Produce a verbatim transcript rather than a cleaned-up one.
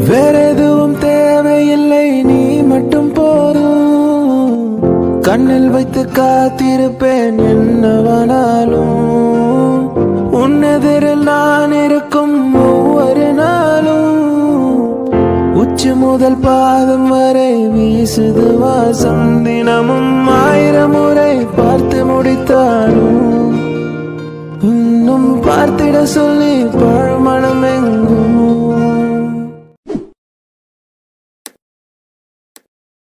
வேற எதுவும் தேவையில்லை, நீ மட்டும் போதும். கண்ணில் வைத்து காத்திருப்பேன் என்னவானாலும். உன்னெதிரில் நான் இருக்கும் ஒவ்வொரு நாளும். உச்சி முதல் பாதம் வரை வீசுது வாசம். தினமும் ஆயிரம் முறை பார்த்து முடித்தாலும் இன்னும் பார்த்திட சொல்லி பழமணம் எங்கும்